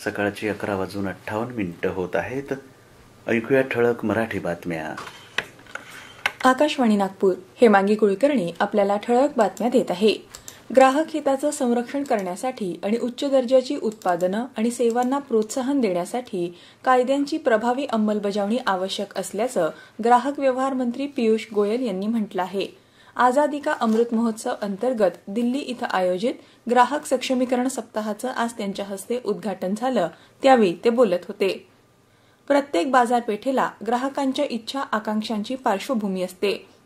सकाळची 11:58 होत आहेत. ऐकूया ठळक मराठी बातम्या. आकाशवाणी नागपूर. हेमांगी कुलकर्णी आपल्याला ठळक बातम्या देत आहे. ग्राहक हिताचं संरक्षण करण्यासाठी आणि उच्च दर्जाची उत्पादनं आणि सेवांना प्रोत्साहन देण्यासाठी कायद्यांची प्रभावी अंमलबजावणी आवश्यक असल्याचं ग्राहक व्यवहार मंत्री पियुष गोयल यांनी म्हटलं आहे. आझादी का अमृत महोत्सव अंतर्गत दिल्ली इथं आयोजित ग्राहक सक्षमीकरण सप्ताहाचं आज त्यांच्या हस्ते उद्घाटन झालं, त्यावेळी ते बोलत होते. प्रत्येक बाजारपेठेला ग्राहकांच्या इच्छा आकांक्षांची पार्श्वभूमी असते.